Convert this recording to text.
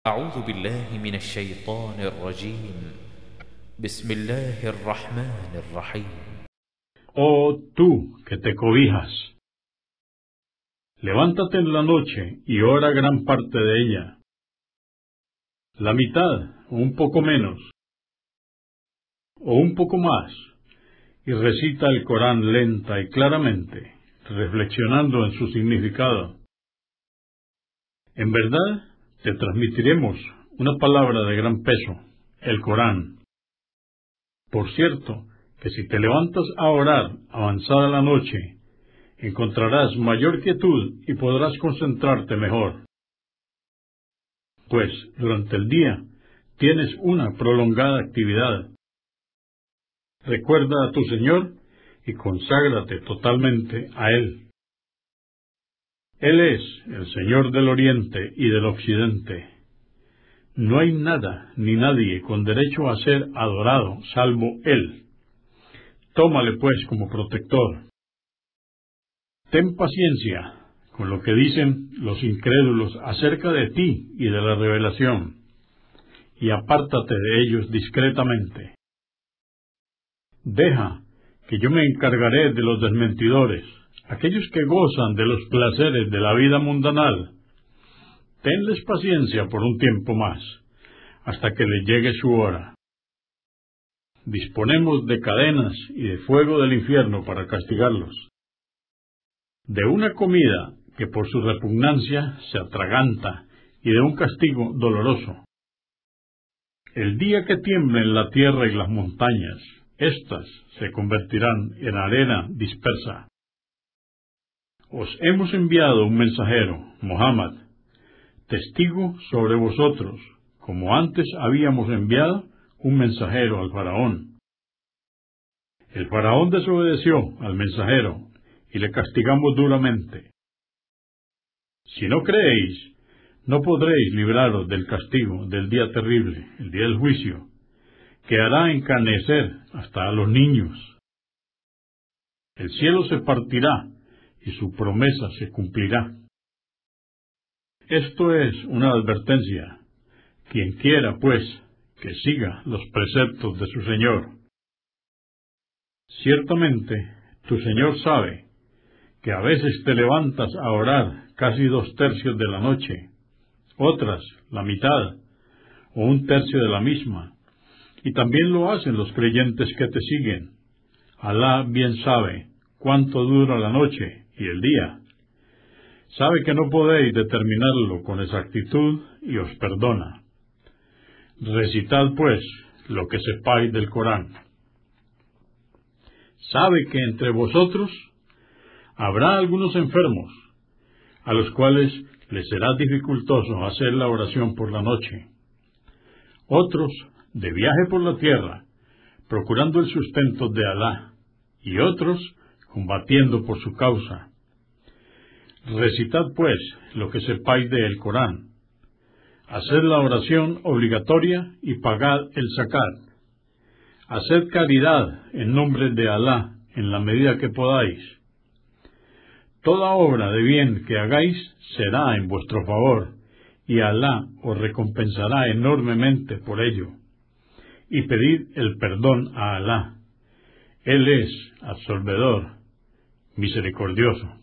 أعوذ بالله من الشيطان الرجيم. بسم الله الرحمن الرحيم. Oh tú que te cobijas, levántate en la noche y ora gran parte de ella, la mitad o un poco menos, o un poco más, y recita el Corán lenta y claramente, reflexionando en su significado. En verdad, te transmitiremos una palabra de gran peso, el Corán. Por cierto, que si te levantas a orar avanzada la noche, encontrarás mayor quietud y podrás concentrarte mejor. Pues durante el día tienes una prolongada actividad. Recuerda a tu Señor y conságrate totalmente a Él. Él es el Señor del Oriente y del Occidente. No hay nada ni nadie con derecho a ser adorado salvo Él. Tómale pues como protector. Ten paciencia con lo que dicen los incrédulos acerca de ti y de la revelación, y apártate de ellos discretamente. Deja que yo me encargaré de los desmentidores, aquellos que gozan de los placeres de la vida mundanal. Tenles paciencia por un tiempo más, hasta que les llegue su hora. Disponemos de cadenas y de fuego del infierno para castigarlos, de una comida que por su repugnancia se atraganta y de un castigo doloroso. El día que tiemblen la tierra y las montañas, éstas se convertirán en arena dispersa. Os hemos enviado un mensajero, Muhammad, testigo sobre vosotros, como antes habíamos enviado un mensajero al faraón. El faraón desobedeció al mensajero y le castigamos duramente. Si no creéis, no podréis libraros del castigo del día terrible, el día del juicio, que hará encarnecer hasta a los niños. El cielo se partirá y su promesa se cumplirá. Esto es una advertencia. Quien quiera, pues, que siga los preceptos de su Señor. Ciertamente, tu Señor sabe que a veces te levantas a orar casi 2/3 de la noche, otras la mitad, o 1/3 de la misma, y también lo hacen los creyentes que te siguen. Alá bien sabe cuánto dura la noche y el día. Sabe que no podéis determinarlo con exactitud y os perdona. Recitad, pues, lo que sepáis del Corán. Sabe que entre vosotros habrá algunos enfermos, a los cuales les será dificultoso hacer la oración por la noche. Otros de viaje por la tierra, procurando el sustento de Alá, y otros combatiendo por su causa. Recitad, pues, lo que sepáis del Corán. Haced la oración obligatoria y pagad el zakat. Haced caridad en nombre de Alá en la medida que podáis. Toda obra de bien que hagáis será en vuestro favor, y Alá os recompensará enormemente por ello. Y pedid el perdón a Alá. Él es absolvedor, misericordioso.